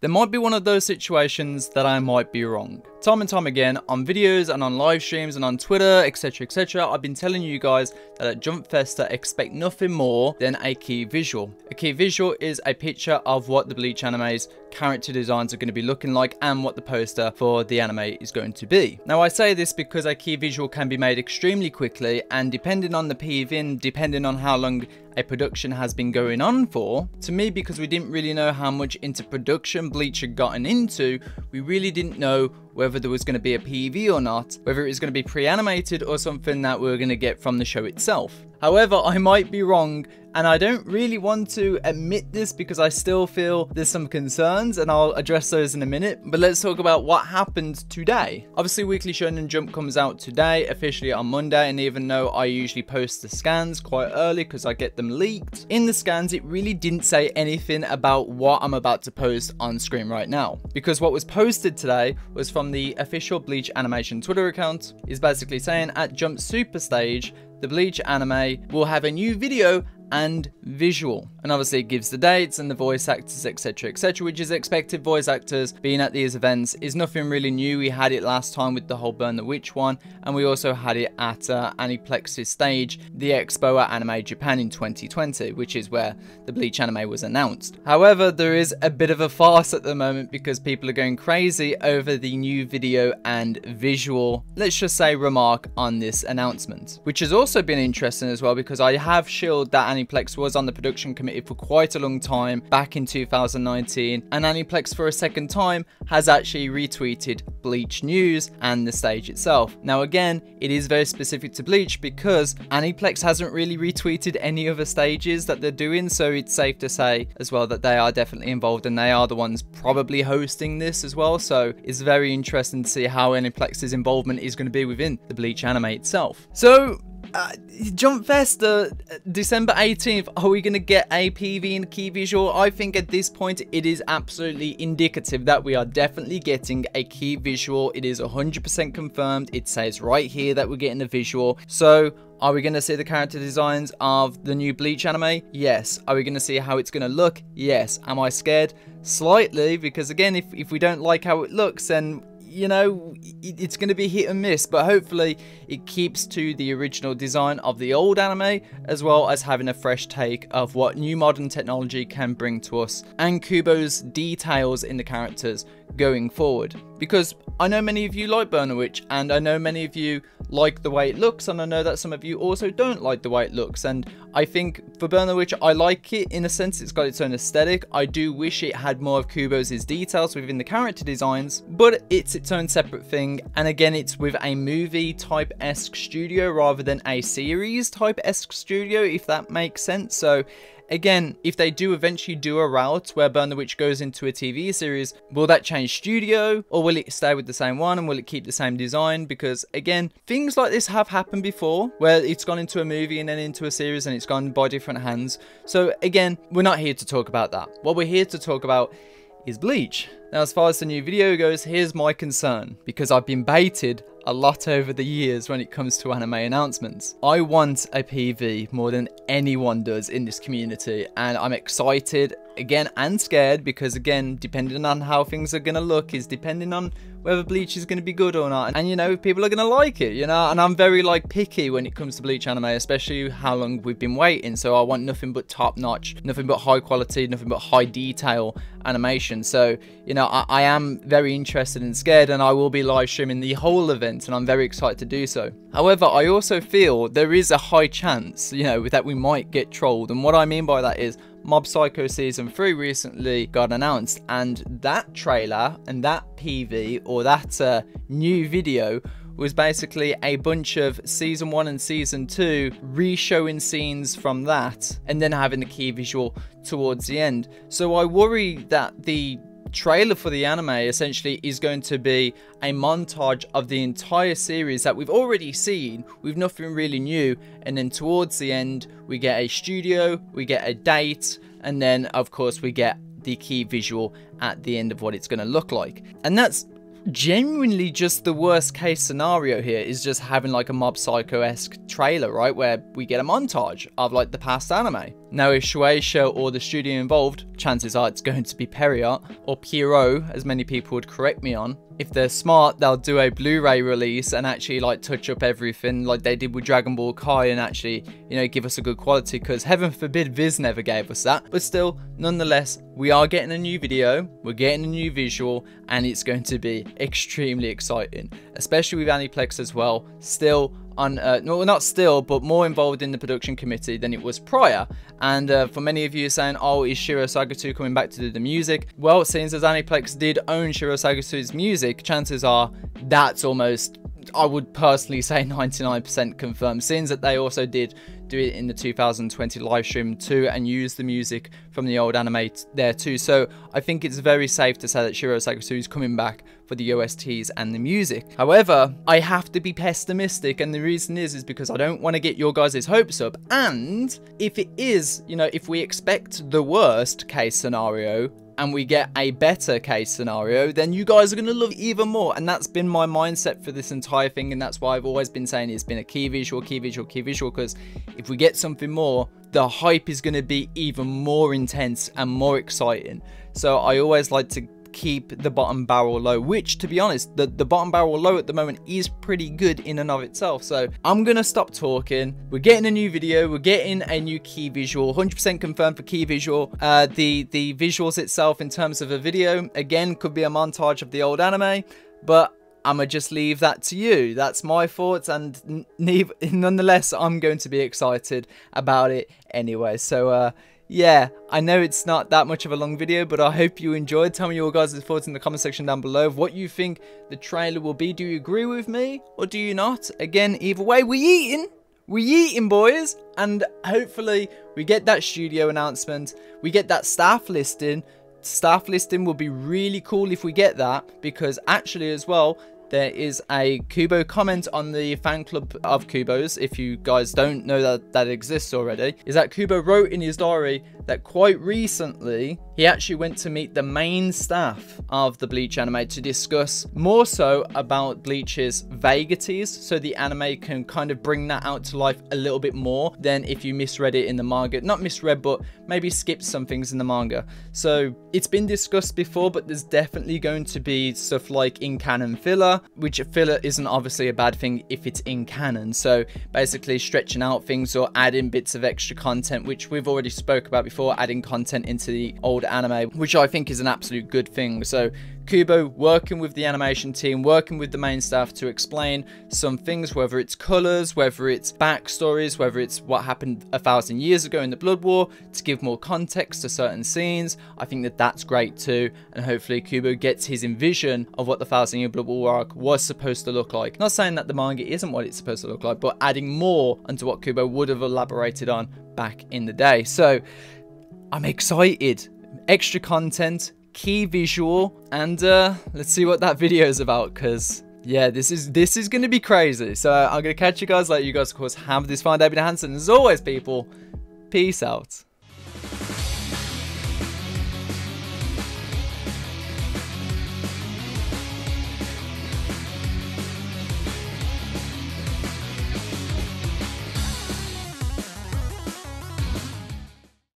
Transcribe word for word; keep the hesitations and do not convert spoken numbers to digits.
there might be one of those situations that I might be wrong. Time and time again, on videos and on live streams and on Twitter, etc, et cetera, I've been telling you guys that at Jump Festa, expect nothing more than a key visual. A key visual is a picture of what the Bleach anime's character designs are going to be looking like and what the poster for the anime is going to be. Now, I say this because a key visual can be made extremely quickly, and depending on the P V in, depending on how long a production has been going on for, to me, because we didn't really know how much into production Bleach had gotten into, we really didn't know whether there was going to be a P V or not, whether it was going to be pre-animated or something that we were going to get from the show itself. However, I might be wrong, and I don't really want to admit this because I still feel there's some concerns, and I'll address those in a minute. But let's talk about what happened today. Obviously, Weekly Shonen Jump comes out today, officially on Monday, and even though I usually post the scans quite early because I get them leaked, in the scans it really didn't say anything about what I'm about to post on screen right now. Because what was posted today was from the official Bleach Animation Twitter account, is basically saying at Jump Super Stage, the Bleach anime will have a new video and visual, and obviously it gives the dates and the voice actors, etc, etc, which is expected. Voice actors being at these events is nothing really new. We had it last time with the whole Burn the Witch one, and we also had it at uh, Aniplex's stage, the Expo at Anime Japan in twenty twenty, which is where the Bleach anime was announced. However, there is a bit of a farce at the moment because people are going crazy over the new video and visual, let's just say, remark on this announcement, which has also been interesting as well, because I have shielded that Aniplex was on the production committee for quite a long time back in two thousand nineteen, and Aniplex for a second time has actually retweeted Bleach news and the stage itself. Now again, it is very specific to Bleach because Aniplex hasn't really retweeted any other stages that they're doing, so it's safe to say as well that they are definitely involved, and they are the ones probably hosting this as well. So it's very interesting to see how Aniplex's involvement is going to be within the Bleach anime itself. So Uh, Jump Festa, December eighteenth, are we going to get a P V and key visual? I think at this point it is absolutely indicative that we are definitely getting a key visual. It is one hundred percent confirmed. It says right here that we're getting a visual. So are we going to see the character designs of the new Bleach anime? Yes. Are we going to see how it's going to look? Yes. Am I scared? Slightly, because again, if, if we don't like how it looks, then you know, it's going to be hit and miss, but hopefully it keeps to the original design of the old anime, as well as having a fresh take of what new modern technology can bring to us, and Kubo's details in the characters going forward. Because I know many of you like Burn the Witch, and I know many of you like the way it looks, and I know that some of you also don't like the way it looks, and I think for Burn the Witch, I like it in a sense. It's got its own aesthetic. I do wish it had more of Kubo's details within the character designs, but it's its own separate thing, and again, it's with a movie type-esque studio rather than a series type-esque studio, if that makes sense. So again, if they do eventually do a route where Burn the Witch goes into a T V series, will that change studio, or will it stay with the same one, and will it keep the same design? Because again, things like this have happened before, where it's gone into a movie and then into a series and it's gone by different hands. So again, we're not here to talk about that. What we're here to talk about is Bleach. Now, as far as the new video goes, here's my concern, because I've been baited a lot over the years when it comes to anime announcements. I want a P V more than anyone does in this community, and I'm excited again and scared, because again, depending on how things are going to look is depending on whether Bleach is going to be good or not, and you know, if people are going to like it, you know, and I'm very like picky when it comes to Bleach anime, especially how long we've been waiting. So I want nothing but top notch, nothing but high quality, nothing but high detail animation. So you know, I, I am very interested and scared, and I will be live streaming the whole event, and I'm very excited to do so. However, I also feel there is a high chance, you know, that we might get trolled, and what I mean by that is Mob Psycho Season three recently got announced, and that trailer and that P V, or that uh, new video, was basically a bunch of Season one and Season two re-showing scenes from that, and then having the key visual towards the end. So I worry that the trailer for the anime essentially is going to be a montage of the entire series that we've already seen with nothing really new, and then towards the end we get a studio, we get a date, and then of course we get the key visual at the end of what it's going to look like. And that's genuinely just the worst case scenario here, is just having like a Mob Psycho-esque trailer, right, where we get a montage of like the past anime. Now if Shueisha or the studio involved, chances are it's going to be Pierrot or Pierrot, as many people would correct me on. If they're smart, they'll do a Blu-ray release and actually like touch up everything like they did with Dragon Ball Kai and actually, you know, give us a good quality, because heaven forbid Viz never gave us that. But still, nonetheless, we are getting a new video, we're getting a new visual, and it's going to be extremely exciting, especially with Aniplex as well. Still on, uh, no, not still, but more involved in the production committee than it was prior. And uh, for many of you saying, oh, is Shiro Sagatu coming back to do the music? Well, since as Aniplex did own Shiro Sagatu's music, chances are that's almost, I would personally say ninety-nine percent confirmed, since that they also did do it in the two thousand twenty live stream too and use the music from the old anime there too. So I think it's very safe to say that Shiro Sagatu is coming back for the O S Ts and the music. However, I have to be pessimistic, and the reason is is because I don't want to get your guys' hopes up. And if it is, you know, if we expect the worst case scenario and we get a better case scenario, then you guys are going to love it even more. And that's been my mindset for this entire thing, and that's why I've always been saying it's been a key visual, key visual, key visual, because if we get something more, the hype is going to be even more intense and more exciting. So I always like to keep the bottom barrel low, which, to be honest, the, the bottom barrel low at the moment is pretty good in and of itself. So I'm gonna stop talking. We're getting a new video, we're getting a new key visual, one hundred percent confirmed for key visual. Uh, the the visuals itself in terms of a video, again, could be a montage of the old anime, but I'ma just leave that to you. That's my thoughts, and nonetheless, I'm going to be excited about it anyway. So uh yeah, I know it's not that much of a long video, but I hope you enjoyed. Tell me your guys' thoughts in the comment section down below of what you think the trailer will be. Do you agree with me or do you not? Again, either way, we eating. We eating, boys. And hopefully we get that studio announcement. We get that staff listing. Staff listing will be really cool if we get that, because actually as well, there is a Kubo comment on the fan club of Kubos, if you guys don't know that that exists already, is that Kubo wrote in his diary that quite recently he actually went to meet the main staff of the Bleach anime to discuss more so about Bleach's vagaries, so the anime can kind of bring that out to life a little bit more than if you misread it in the manga. Not misread, but maybe skipped some things in the manga. So it's been discussed before, but there's definitely going to be stuff like in canon filler, which filler isn't obviously a bad thing if it's in canon. So basically stretching out things or adding bits of extra content, which we've already spoke about before, adding content into the old anime, which I think is an absolute good thing. So Kubo working with the animation team, working with the main staff to explain some things, whether it's colors, whether it's backstories, whether it's what happened a thousand years ago in the Blood War, to give more context to certain scenes. I think that that's great too, and hopefully Kubo gets his envision of what the Thousand Year Blood War arc was supposed to look like. Not saying that the manga isn't what it's supposed to look like, but adding more onto what Kubo would have elaborated on back in the day. So I'm excited. Extra content, key visual, and uh, let's see what that video is about, because yeah, this is this is going to be crazy. So I'm going to catch you guys later. You guys, of course, have this fine day. I've been Hanson. As always, people, peace out.